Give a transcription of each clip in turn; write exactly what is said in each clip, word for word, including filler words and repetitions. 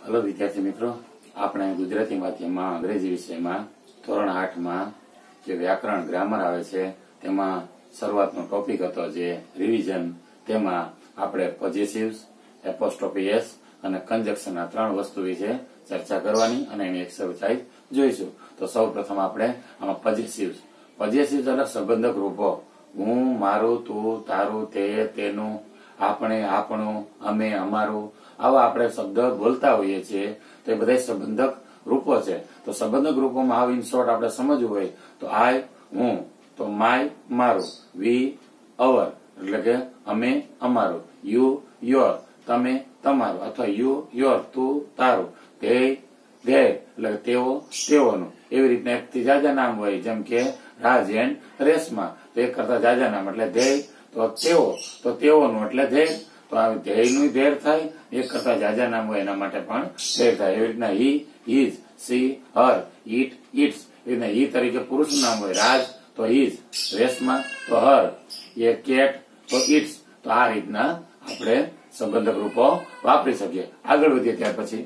Hello विद्यार्थी मित्रों, આપણે ગુજરાતી માધ્યમમાં અંગ્રેજી વિષયમાં ધોરણ આઠ માં જે વ્યાકરણ ગ્રામર આવે છે તેમાં શરૂઆતનો ટોપિક હતો જે રિવિઝન. તેમાં આપણે પોઝિટિવ્સ, એપોસ્ટ્રોફી એસ અને કંજક્શન આ ત્રણ વસ્તુ વિશે ચર્ચા કરવાની અને એની એક્સરસાઇઝ જોઈશું. તો સૌપ્રથમ આપણે આમાં પોઝિટિવ્સ પોઝિટિવ્સ એટલે સંબંધક રૂપો. હું, મારું, તું, તારું, તે, તેનું, આપણે, આપણું, અમે, અમારું, આવા આપણે શબ્દ બોલતા હોઈએ છીએ તો એ બધા સંબંધક રૂપો છે. તો સંબંધક રૂપોમાં આવ ઇન શોર્ટ આપણે સમજવું હોય તો આઈ હું, તો માય મારું, વી અવર એટલે કે અમે અમારું, યુ યોર તમે તમારું અથવા યુ યોર તું તારું, ધે ધે એટલે તેઓ તેઓનું. એવી રીતના એક થી જાજા નામ હોય જેમ કે રાજ એન્ડ રેશમા, તો એક કરતા જાજા નામ એટલે ધે, તો તેઓ તો તેઓનું એટલે ધે, તો આ ધ્યેયનું ધેર થાય. એક કરતા જાજા નામ હોય એના માટે પણ ધેર થાય. એવી રીતના he his, she her, it its. એવી રીતના હી તરીકે પુરુષ નામ હોય, રાજ તો હિઝ, રેશમા તો હર, એ કેટ તો ઇટ્સ. તો આ રીતના આપણે સંબંધક રૂપો વાપરી શકીએ. આગળ વધીએ ત્યાર પછી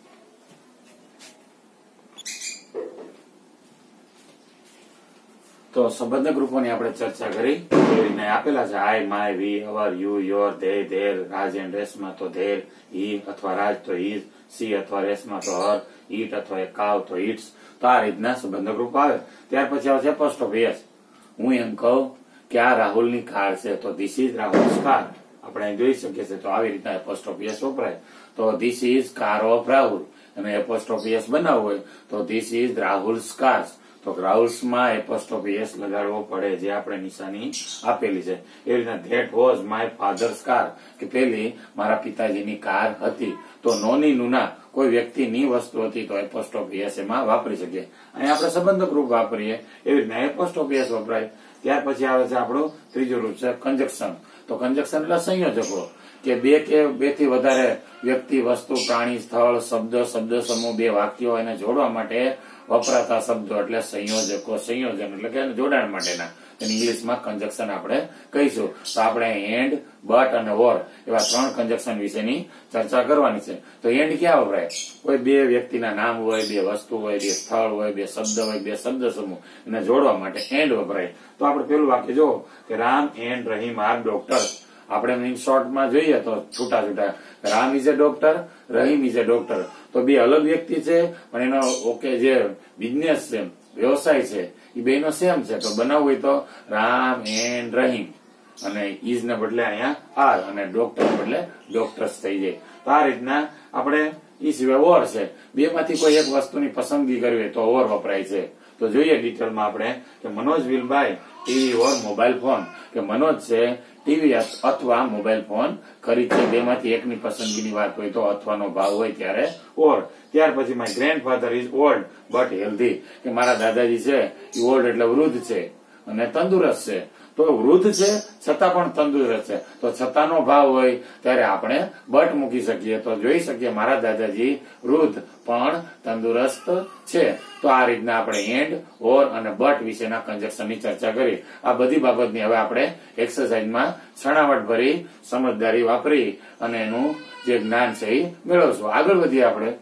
તો સંબંધક રૂપોની આપણે ચર્ચા કરી. એવી રીતના આપેલા છે I, my, we, our, you, your, they, their, Raj and Reshma તો ધેર, હી અથવા રાજ તો હિઝ, સી અથવા રેશમા તો હર, ઈટ અથવા કાવ તો ઇટ્સ. તો આ રીતના સંબંધક રૂપ આવે. ત્યાર પછી આવે છે એપોસ્ટ્રોફી એસ. હું એમ કહું કે આ રાહુલની કાર છે તો ધીસ ઇઝ રાહુલ્સ કાર. આપણે જોઈ શકીએ છીએ. તો આવી રીતના એપોસ્ટ્રોફી એસ વપરાય. તો this is car of Rahul અને એપોસ્ટ્રોફી એસ બનાવવું હોય તો ધીસ ઇઝ રાહુલ્સ કાર્સ. તો રાહુલ્સમાં એપોસ્ટ્રોફી એસ લગાડવો પડે જે આપણે નિશાની આપેલી છે. એવી રીતના that was my father's car કે પેલી મારા પિતાજીની કાર હતી. તો નોની નુના કોઈ વ્યક્તિની વસ્તુ હતી તો એપોસ્ટ્રોફી એસ એમાં વાપરી શકીએ. અહીં આપણે સંબંધક રૂપ વાપરીએ એવી રીતના એપોસ્ટ્રોફી એસ વપરાય. ત્યાર પછી આવે છે આપણું ત્રીજું રૂપ છે કંજક્શન. તો કંજક્શન એટલે સંયોજકો કે બે કે બે થી વધારે વ્યક્તિ, વસ્તુ, પ્રાણી, સ્થળ, શબ્દ, શબ્દ સમૂહ, બે વાક્યો એને જોડવા માટે વપરાતા શબ્દો એટલે સંયોજકો. સંયોજન એટલે કે જોડાણ માટેના એની ઇંગ્લિશમાં કંજક્શન આપણે કહીશું. તો આપણે એન્ડ, બટ અને ઓર એવા ત્રણ કંજક્શન વિશેની ચર્ચા કરવાની છે. તો એન્ડ ક્યાં વપરાય? કોઈ બે વ્યક્તિના નામ હોય, બે વસ્તુ હોય, બે સ્થળ હોય, બે શબ્દ હોય, બે શબ્દ સમૂહ એને જોડવા માટે એન્ડ વપરાય. તો આપણે પેલું વાક્ય જો કે Ram and Rahim are doctor. આપણે ઇન શોર્ટમાં જોઈએ તો છૂટા છૂટા Ram is a doctor, Rahim is a doctor. તો બે અલગ વ્યક્તિ છે પણ એનો ઓકે જે બિઝનેસ છે, વ્યવસાય છે એ બે નો સેમ છે. તો બનાવવું હોય તો રામ એન્ડ રહીમ અને ઇઝ ને બદલે અહીંયા આર અને ડોક્ટર બદલે ડોક્ટર્સ થઈ જાય. તો આ રીતના આપણે એ સિવાય ઓર છે. બે માંથી કોઈ એક વસ્તુની પસંદગી કરવી હોય તો ઓર વપરાય છે. તો જોઈએ ડિટેલમાં આપણે કે Manoj will buy TV or mobile phone. કે મનોજ છે ટીવી અથવા મોબાઈલ ફોન ખરીદ છે. બે માંથી એકની પસંદગીની વાત હોય તો અથવાનો ભાવ હોય ત્યારે ઓર. ત્યાર પછી my grandfather is old but healthy. કે મારા દાદાજી છે એ ઓલ્ડ એટલે વૃદ્ધ છે અને તંદુરસ્ત છે. તો વૃદ્ધ છે છતાં પણ તંદુરસ્ત છે. તો છતાંનો ભાવ હોય ત્યારે આપણે બટ મૂકી શકીએ. તો જોઈ શકીએ મારા દાદાજી વૃદ્ધ પણ તંદુરસ્ત છે. તો આ રીતના આપણે એન્ડ, ઓર અને બટ વિશેના કંજક્શનની ચર્ચા કરી. આ બધી બાબતની હવે આપણે એક્સરસાઇઝમાં છણાવટ ભરી સમજદારી વાપરી અને એનું જે જ્ઞાન છે એ મેળવશું. આગળ વધીએ આપણે.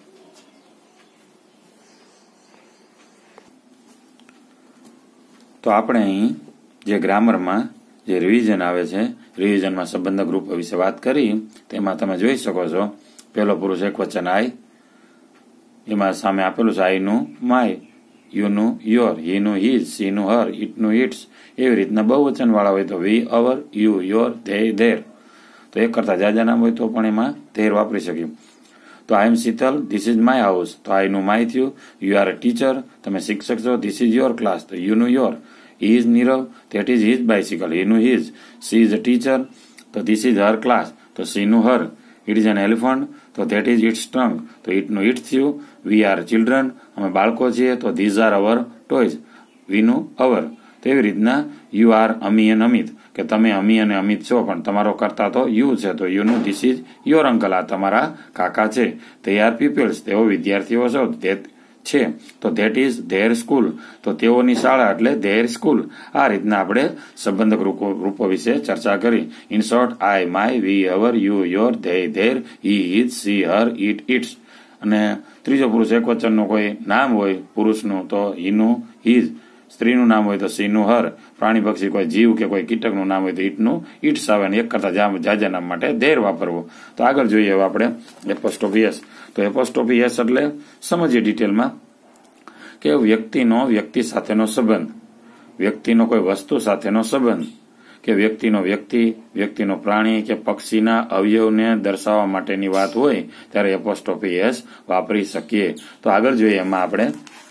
તો આપણે અહીં જે ગ્રામરમાં જે રિવિઝન આવે છે, રિવિઝનમાં સંબંધક રૂપો વિશે વાત કરી. તેમાં તમે જોઈ શકો છો પેલો પુરુષ એક વચન આઈ, એમાં સામે આપેલું છે આઈનું માય, યુનું યોર, હીનું હિઝ, સીનું હર, ઇટનું ઇટ્સ. એવી રીતના બહુવચન વાળા હોય તો we our, you your, they their. તો એક કરતા જાજા નામ હોય તો પણ એમાં ધેર વાપરી શકીએ. તો I am Sheetal, this is my house. તો આઈનું માય થયું. યુ આર અ ટીચર, તમે શિક્ષક છો. This is your class. તો યુનું your. He is Nirav, that is his bicycle. He knew his. She is a teacher, so this is her class. So she knew her. It is an elephant, so that is its trunk. So it knew its you. We are children, અમે બાળકો છીએ તો these are our toys. We know our. તો એવી રીતના you are Ami and Amit કે તમે અમી અને અમિત છો પણ તમારો કરતા તો યુ છે. તો યુ નું this is your uncle. આ તમારા કાકા છે. They are pupils. તેઓ વિદ્યાર્થીઓ છો. છે તો ધેટ ઇઝ ધેર સ્કૂલ, તો તેઓની શાળા એટલે ધેર સ્કૂલ. આ રીતના આપણે સંબંધક રૂપો રૂપો વિશે ચર્ચા કરી. In short, I, my, we, our, you, your, they, their, he, his, she, her, it, its. અને ત્રીજો પુરુષ એક વચનનું કોઈ નામ હોય પુરુષનું તો હીનું, હિઝ. સ્ત્રીનું નામ હોય તો સીનું, હર. પ્રાણી પક્ષી કોઈ જીવ કે કોઈ કીટકનું નામ હોય તો ઈટનું, ઇટ્સ આવે. એક કરતા જાજા નામ માટે ધેર વાપરવું. તો આગળ જોઈએ હવે આપણે એપોસ્ટ્રોફી એસ. તો એપોસ્ટ્રોફી એસ એટલે સમજીએ ડિટેલમાં કે વ્યક્તિનો વ્યક્તિ સાથેનો સંબંધ, વ્યક્તિનો કોઈ વસ્તુ સાથેનો સંબંધ, કે વ્યક્તિનો વ્યક્તિ, વ્યક્તિનો પ્રાણી કે પક્ષીના અવયવને દર્શાવવા માટેની વાત હોય ત્યારે એપોસ્ટ્રોફી એસ વાપરી શકીએ. તો આગળ જોઈએ એમાં આપણે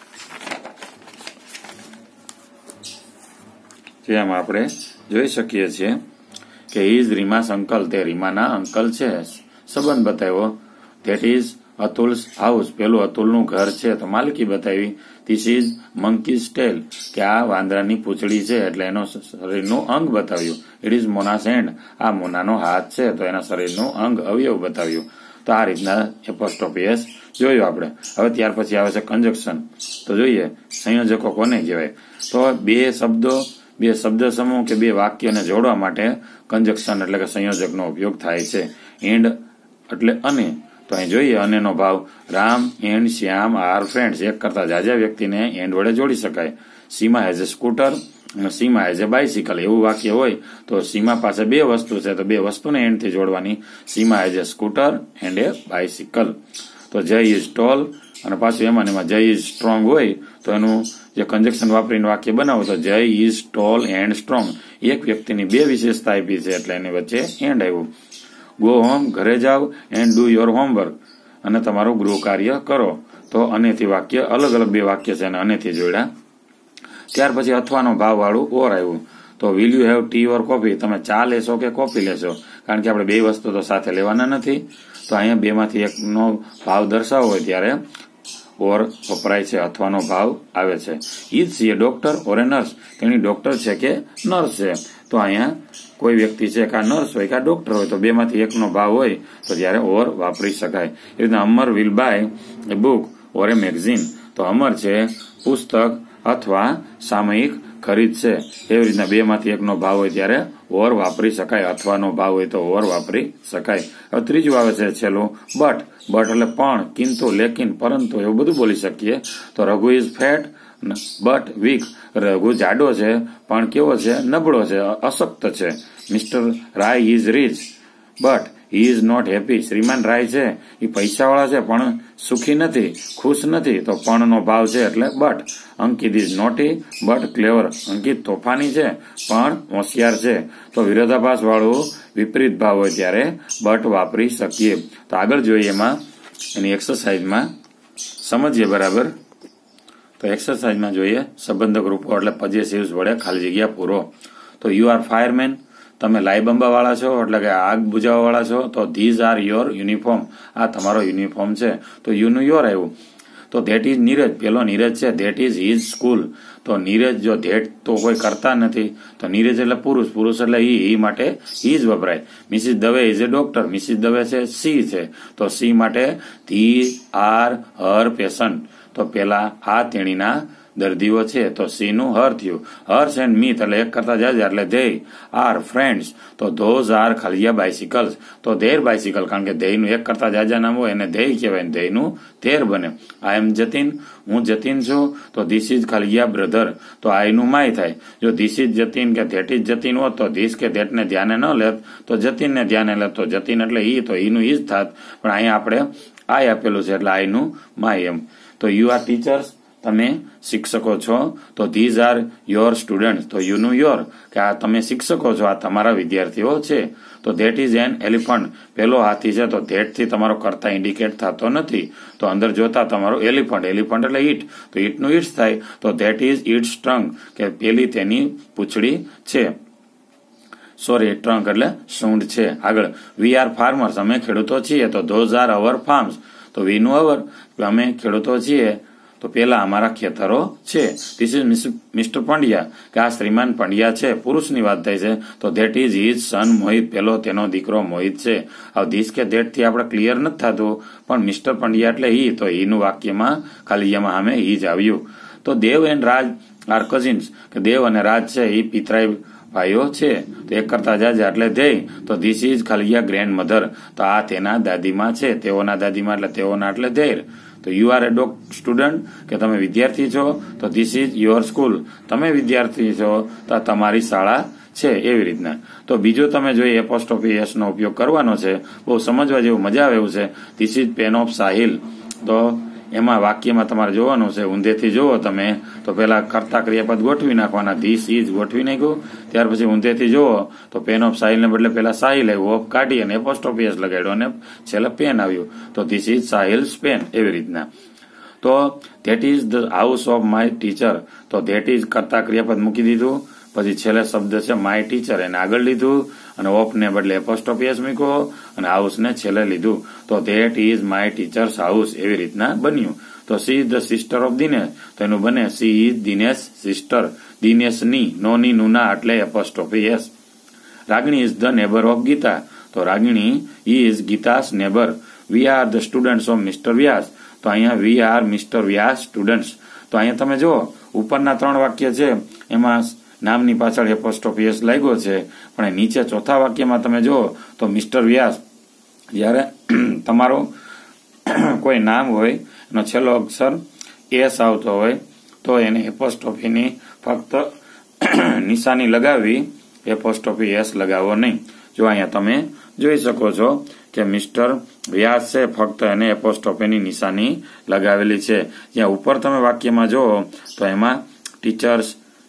જેમાં આપણે જોઈ શકીએ છીએ કે ઇઝ રીમાસ અંકલ, તે રીમાના અંકલ છે. સંબંધ બતાવ્યો. ધેટ ઇઝ અતુલ્સ હાઉસ, પેલું અતુલનું ઘર છે તો માલિકી બતાવી. ધીસ ઇઝ મંકીઝ ટેલ, કે આ વાંદરાની પૂંછડી છે એટલે એનો શરીરનું અંગ બતાવ્યું. ઇટ ઇઝ મોનાસ હેન્ડ, આ મોનાનો હાથ છે તો એના શરીરનું અંગ અવયવ બતાવ્યું. તો આ રીતના એપોસ્ટ્રોફી એસ જોયું આપણે. હવે ત્યાર પછી આવે છે કંજક્શન. તો જોઈએ સંયોજકો કોને કહેવાય. તો બે શબ્દો, બે શબ્દ સમૂહ કે બે વાક્યને જોડવા માટે કંજક્શન એટલે કે સંયોજકનો ઉપયોગ થાય છે. એન્ડ એટલે અને. તો અહીં જોઈએ અનેનો ભાવ. Ram and Shyam are friends. એક કરતા જાજા વ્યક્તિને એન્ડ વડે જોડી શકાય. સીમા હેઝ એ સ્કૂટર અને સીમા હેઝ એ બાઇસિકલ. એવું વાક્ય હોય તો સીમા પાસે બે વસ્તુ છે તો બે વસ્તુને એન્ડથી જોડવાની. Seema has a scooter and a bicycle. તો જય ઇઝ ટોલ અને પાછું એમાં એમાં જય ઇઝ સ્ટ્રોંગ હોય તો એનું જે કંજક્શન વાપરીને વાક્ય બનાવો તો Jay is tall and strong. એક વ્યક્તિની બે વિશેષતા આપી છે એટલે એની વચ્ચે એન્ડ આવ્યું. ગો હોમ, ઘરે જાઓ, એન્ડ ડુ યોર હોમવર્ક, અને તમારું ગૃહ કાર્ય કરો. તો અનેથી વાક્ય અલગ અલગ બે વાક્ય છે અને અનેથી જોડ્યા. ત્યાર પછી અથવાનો ભાવ વાળું ઓર આવ્યું. તો will you have tea or coffee, તમે ચા લેશો કે કોફી લેશો, કારણ કે આપણે બે વસ્તુ તો સાથે લેવાના નથી. તો અહીંયા બે માંથી એકનો ભાવ દર્શાવવો હોય ત્યારે ઓર વપરાય છે, અથવાનો ભાવ આવે છે. Is she a doctor or a nurse, તેની ડોક્ટર છે કે નર્સ છે. તો અહીંયા કોઈ વ્યક્તિ છે કે આ નર્સ હોય કે આ ડોક્ટર હોય તો બે માંથી એકનો ભાવ હોય તો ત્યારે ઓર વાપરી શકાય. એ રીતના Amar will buy a book or a magazine, તો અમર છે પુસ્તક અથવા સામયિક ખરીદશે. એવી રીતના બે માંથી એકનો ભાવ હોય ત્યારે ઓર વાપરી શકાય. અથવાનો ભાવ હોય તો ઓર વાપરી શકાય. હવે ત્રીજું આવે છે છેલ્લું બટ. બટ એટલે પણ, કિંતુ, લેકિન, પરંતુ એવું બધું બોલી શકીએ. તો Raghu is fat but weak, Raghu જાડો છે પણ કેવો છે, નબળો છે, અશક્ત છે. Mister Rai is rich but he is not happy, શ્રીમાન રાય છે એ પૈસાવાળા છે પણ સુખી નથી, ખુશ નથી. તો પણનો ભાવ છે એટલે but. Ankit is naughty but clever, Ankit તોફાની છે પણ હોશિયાર છે. તો વિરોધાભાસ વાળું વિપરીત ભાવ હોય ત્યારે બટ વાપરી શકીએ. તો આગળ જોઈએ એમાં એની એક્સરસાઇઝમાં સમજીએ બરાબર. તો એક્સરસાઇઝમાં જોઈએ સંબંધક રૂપો એટલે પોઝેસિવ્સ વડે ખાલી જગ્યા પૂરો. તો યુ આર ફાયરમેન, તમે લાઈબંબા વાળા છો એટલે કે આગ બુજાવવા વાળા છો. તો ધીઝ આર યોર યુનિફોર્મ, આ તમારો યુનિફોર્મ છે. તો યુનું યોર આવ્યું. તો ધેટ ઇઝ નીરજ, પેલો નીરજ છે. That is his school. તો નીરજ જો ધેટ તો કોઈ કરતા નથી તો નીરજ એટલે પુરુષ, પુરુષ એટલે ઈ, ઈ માટે હિઝ વપરાય. Mrs Dave is a doctor, Mrs Dave છે સી છે તો સી માટે ધી આર હર પેશન્ટ. તો પેલા આ તેણીના દર્દીઓ છે તો સી નું હર થયું. હર્સ એન્ડ મીત એટલે એક કરતા જાજા એટલે ધે આર ફ્રેન્ડ્સ. તો ધોઝ આર ખાલિયા બાઇસિકલ્સ. તો ધેર બાઇસિકલ, કારણ કે ધેયનું એક કરતા જાજા નામ હોય એને ધેય કહેવાય, ધેયનું ધેર બને. આઈ એમ જતીન, હું જતીન છું. તો ધીસ ઇઝ ખાલિયા બ્રધર, તો આઈનું માય થાય. જો ધીસ ઇઝ જતીન કે ધેટ ઇઝ જતીન હોત તો ધીસ કે ધેટને ધ્યાને ન લેત તો જતીનને ધ્યાને લેત. તો જતીન એટલે ઈ, તો ઈનું ઈ જ થાત. પણ અહીંયા આપણે આઈ આપેલું છે એટલે આઈનું માય એમ. તો યુ આર ટીચર્સ, તમે શિક્ષકો છો. તો ધીઝ આર યોર સ્ટુડન્ટ, તો યુનું યોર, કે આ તમે શિક્ષકો છો, આ તમારા વિદ્યાર્થીઓ છે. તો ધેટ ઇઝ એન એલિફન્ટ, પેલો હાથી છે તો ધેટ થી તમારો કરતા ઇન્ડિકેટ થતો નથી. તો અંદર જોતા તમારો એલિફન્ટ, એલિફન્ટ એટલે ઈટ, તો ઈટનું ઈટ્સ થાય. તો ધેટ ઇઝ ઇટ્સ ટ્રંક, કે પેલી તેની પૂંછડી છે. સોરી, ટ્રંક એટલે સૂંઢ છે. આગળ વી આર ફાર્મર્સ, અમે ખેડૂતો છીએ. તો ધોઝ આર અવર ફાર્મ્સ, તો વી નું અવર, અમે ખેડૂતો છીએ. તો તો પેલા અમારા ખેતરો છે. ધીસ ઇઝ મિસ્ટર પંડ્યા, કે આ શ્રીમાન પંડ્યા છે, પુરુષની વાત થાય છે, તો that is his son Mohit, પેલો તેનો દીકરો મોહિત છે. હવે ધીસ કે ધેટ થી આપણે ક્લિયર નથી થતું, પણ મિસ્ટર પંડ્યા એટલે હી, તો હી નું વાક્યમાં ખાલી એમાં સામે હી જ આવ્યું. તો Dev and Raj are cousins, કે દેવ અને રાજ છે એ પિતરાઈ ભાઈઓ છે. તો એક કરતા જાજા એટલે ધેય, તો ધીસ ઇઝ ખાલી ગ્રેન્ડ મધર, તો આ તેના દાદીમાં છે, તેઓના દાદીમાં એટલે તેઓના એટલે ધેર. તો you are a doc student, કે તમે વિદ્યાર્થી છો, તો ધીસ ઇઝ યોર સ્કૂલ, તમે વિદ્યાર્થી છો તો તમારી શાળા છે. એવી રીતના. તો બીજો તમે જોઈએ એપોસ્ટ્રોફી એસ નો ઉપયોગ કરવાનો છે, બહુ સમજવા જેવું, મજા આવે એવું છે. This is pen of Sahil, તો એમાં વાક્યમાં તમારે જોવાનું છે, ઊંધેથી જોવો તમે તો પેલા કર્તા ક્રિયાપદ ગોઠવી નાખવાના, ધીસ ઇઝ ગોઠવી નાખ્યું, ત્યાર પછી ઊંધેથી જોવો તો પેન ઓફ સાહિલ ને બદલે પેલા સાહિલ આવ્યું, ઓફ કાઢી અને એપોસ્ટ્રોફી એસ લગાડ્યો અને છેલ્લે પેન આવ્યું, તો ધીસ ઇઝ સાહિલ્સ પેન. એવી રીતના. તો that is the house of my teacher, તો ધેટ ઇઝ કર્તા ક્રિયાપદ મૂકી દીધું, પછી છેલ્લે શબ્દ છે માય ટીચર, એને આગળ લીધું અને ઓફ ને બદલે એપોસ્ટ્રોફી એસ મૂક્યો અને હાઉસ ને છેલ્લે લીધું, તો that is my teacher's house. એવી રીતના બન્યું. તો she is the sister of Dinesh, તો એનું બને she is Dinesh sister, Dinesh ની, નો ની નુના એટલે apostrophe S. Ragini is the neighbour of Geeta, તો Ragini is Geeta's neighbour. We are the students of Mister Vyas, તો અહીંયા we are Mister Vyas students. તો અહીંયા તમે જુઓ ઉપરના ત્રણ વાક્ય છે એમાં નામની પાછળ એપોસ્ટ્રોફી એસ લાગ્યો છે, પણ નીચે ચોથા વાક્યમાં તમે જુઓ તો મિસ્ટર વ્યાસ, જયારે તમારો કોઈ નામ હોય એનો છેલ્લો અક્ષર એસ આવતો હોય તો એને એપોસ્ટ્રોફીની ફક્ત નિશાની લગાવી, એપોસ્ટ્રોફી એસ લગાવો નહીં. જો અહીંયા તમે જોઈ શકો છો કે મિસ્ટર વ્યાસ છે, ફક્ત એને એપોસ્ટ્રોફીની નિશાની લગાવેલી છે. જ્યાં ઉપર તમે વાક્યમાં જુઓ તો એમાં ટીચર્સ,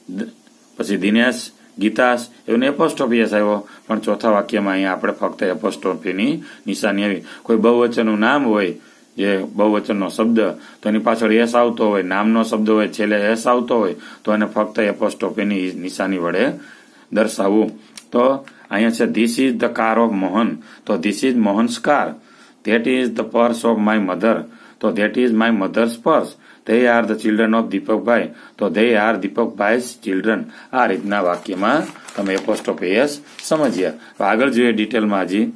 પછી દિનેશ, ગીતાસ એવું એપોસ્ટ્રોફી એસ આવ્યો, પણ ચોથા વાક્યમાં અહીંયા આપણે ફક્ત એપોસ્ટ્રોફીની નિશાની આવી. કોઈ બહુવચનનું નામ હોય, જે બહુવચનનો શબ્દ, તો એની પાછળ એસ આવતો હોય, નામનો શબ્દ હોય છેલ્લે એસ આવતો હોય, તો એને ફક્ત એપોસ્ટ્રોફીની નિશાની વડે દર્શાવવું. તો અહીંયા છે this is the car of Mohan, તો this is Mohan's car. That is the purse of my mother, તો that is my mother's purse. They are the children of દીપકભાઈ, તો ધે આર દીપકભાઈસ ચિલ્ડ્રન. આ રીતના વાક્યમાં તમે એપોસ્ટ્રોફી એસ સમજ્યા. આગળ જોઈએ ડિટેલમાં હજી,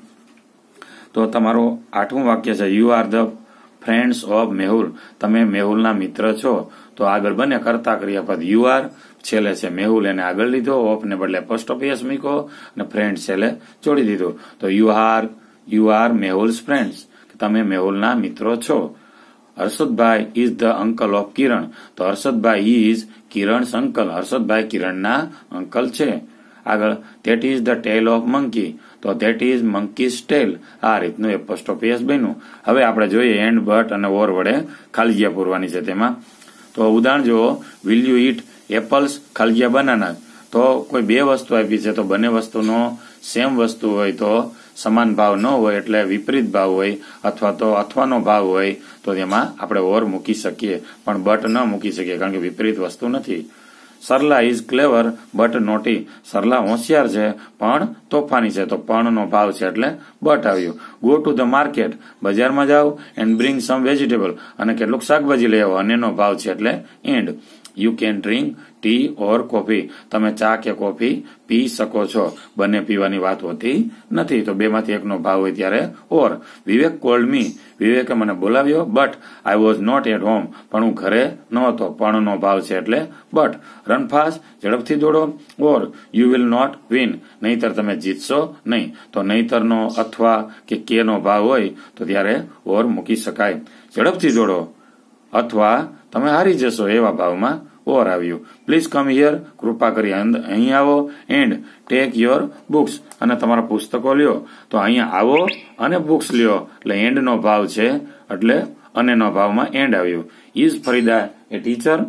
તો તમારું આઠમું વાક્ય છે you are the friends of Mehul, તમે મેહુલના મિત્ર છો. તો આગળ બને કર્તા ક્રિયાપદ યુ આર, છેલ્લે છે મેહુલ, એને આગળ લીધો, ઓફ ને બદલે એપોસ્ટ્રોફી એસ મૂક્યો અને ફ્રેન્ડ છેલ્લે જોડી દીધો. તો you are you are Mehul's friends, તમે મેહુલના મિત્રો છો. હર્ષદભાઈ is the uncle of Kiran, તો હર્ષદભાઈ ઇઝ કિરણ્સ અંકલ, હર્ષદભાઈ કિરણના અંકલ છે. આગળ that is the tail of monkey, તો ધેટ ઇઝ મંકીઝ ટેલ. આ રીતનું એપોસ્ટ્રોફી એસ બન્યું. હવે આપણે જોઈએ એન્ડ, બટ અને ઓર વડે ખાલી જગ્યા પૂરવાની છે. તેમાં તો ઉદાહરણ જુઓ, વિલ યુ ઈટ એપલ્સ ખાલી જગ્યા બનાના. તો કોઈ બે વસ્તુ આપી છે, તો બંને વસ્તુનો સેમ વસ્તુ હોય તો સમાન ભાવ ન હોય એટલે વિપરીત ભાવ હોય, અથવા તો અથવાનો ભાવ હોય તો તેમાં આપણે ઓર મૂકી શકીએ, પણ બટ ન મૂકી શકીએ કારણ કે વિપરીત વસ્તુ નથી. Sarla is clever but naughty, Sarla હોશિયાર છે પણ તોફાની છે, તો પણ નો ભાવ છે એટલે બટ આવ્યું. ગો ટુ ધ માર્કેટ, બજારમાં જાઓ, એન્ડ બ્રિંગ સમ વેજીટેબલ, અને કેટલુંક શાકભાજી લઈ આવો, અને નો ભાવ છે એટલે and. You can drink tea or coffee, તમે ચા કે કોફી પી શકો છો. બંને પીવાની વાત હોતી નથી, તો બે માંથી એકનો ભાવ હોય ત્યારે ઓર. વિવેક કોલ્ડ મી, વિવેકે મને બોલાવ્યો, but I was not at home, પણ હું ઘરે નહોતો, પણ નો ભાવ છે એટલે બટ. રન ફાસ્ટ, ઝડપથી દોડો, or you will not win, નહીતર તમે જીતશો નહીં. તો નહીતરનો અથવા કે કે નો ભાવ હોય તો ત્યારે ઓર મૂકી શકાય. ઝડપથી દોડો અથવા તમે હારી જશો એવા ભાવમાં ઓર આવ્યું. પ્લીઝ કમ હિયર, કૃપા કરી અહીં આવો, એન્ડ ટેક યોર બુક્સ, અને તમારા પુસ્તકો લ્યો. તો અહીંયા આવો અને બુક્સ લ્યો એટલે એન્ડ નો ભાવ છે એટલે અને નો ભાવમાં એન્ડ આવ્યું. Is Farida a teacher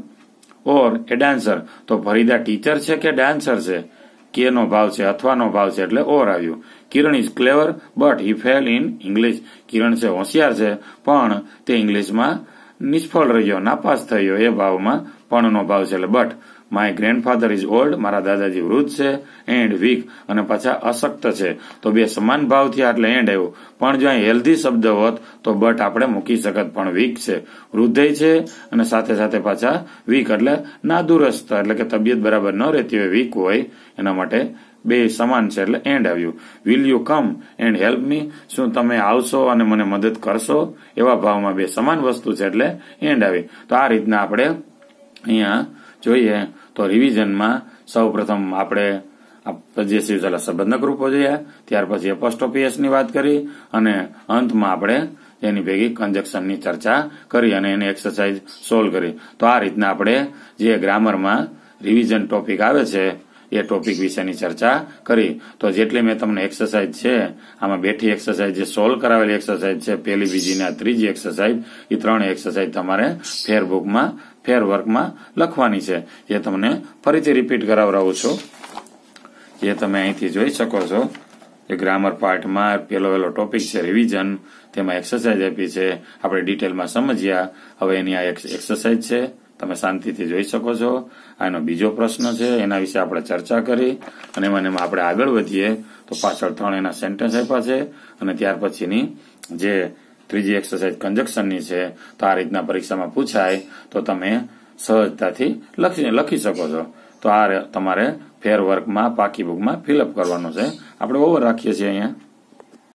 or a dancer, તો ફરીદા ટીચર છે કે ડાન્સર છે, કે નો ભાવ છે અથવા નો ભાવ છે એટલે ઓર આવ્યું. Kiran is clever but he fail in English, Kiran છે હોશિયાર છે પણ તે ઇંગ્લિશમાં નિષ્ફળ રહ્યો, નાપાસ થયો, એ ભાવમાં પણ નો ભાવ છે એટલે but. My grandfather is old, મારા દાદાજી વૃદ્ધ છે, એન્ડ વીક અને પાછા અશક્ત છે. તો બે સમાન ભાવ થયા એટલે એન્ડ આવ્યું. પણ જો અહીં હેલ્ધી શબ્દ હોત તો બટ આપણે મૂકી શકત, પણ વીક છે, વૃદ્ધય છે અને સાથે સાથે પાછા વીક એટલે નાદુરસ્ત, એટલે કે તબિયત બરાબર ન રહેતી હોય, વીક હોય, એના માટે બે સમાન છે એટલે એન્ડ આવ્યું. Will you come and help me, શું તમે આવશો અને મને મદદ કરશો, એવા ભાવમાં બે સમાન વસ્તુ છે એટલે એન્ડ આવી. તો આ રીતના આપણે અહીંયા જોઈએ તો રિવિઝનમાં સૌ પ્રથમ આપણે પોઝેસિવ સંબંધક રૂપો જોયા, ત્યાર પછી એપોસ્ટ્રોફી ની વાત કરી અને અંતમાં આપણે એની ભેગી કન્જક્શનની ચર્ચા કરી અને એની એક્સરસાઇઝ સોલ્વ કરી. તો આ રીતના આપણે જે ગ્રામરમાં રિવિઝન ટોપિક આવે છે એ ટોપિક વિશેની ચર્ચા કરી. તો જેટલી મેં તમને એક્સરસાઇઝ છે આમાં બેઠી એક્સરસાઇઝ જે સોલ્વ કરાવેલી એક્સરસાઇઝ છે પહેલી, બીજી ને ત્રીજી એક્સરસાઇઝ, એ ત્રણ એક્સરસાઇઝ તમારે ફેર બુકમાં ફેર વર્કમાં લખવાની છે, જે તમને ફરીથી રિપીટ કરાવડાવું છું, જે તમે અહીંથી જોઈ શકો છો. એ ગ્રામર પાર્ટમાં પેલો પેલો ટોપિક છે રિવિઝન, તેમાં એક્સરસાઇઝ આપી છે, આપણે ડિટેલમાં સમજ્યા. હવે એની આ એક્સરસાઇઝ છે, તમે શાંતિથી જોઈ શકો છો. આનો બીજો પ્રશ્ન છે, એના વિશે આપણે ચર્ચા કરી અને એમાં એમાં આપણે આગળ વધીએ તો પાછળ ત્રણ એના સેન્ટેન્સ આપ્યા છે અને ત્યાર પછીની જે ત્રીજી એક્સરસાઇઝ કન્જક્શનની છે. તો આ રીતના પરીક્ષામાં પૂછાય તો તમે સહજતાથી લખી લખી શકો છો. તો આ તમારે ફેર વર્કમાં પાકી બુકમાં ફિલઅપ કરવાનું છે. આપણે ઓવર રાખીએ છીએ અહીંયા.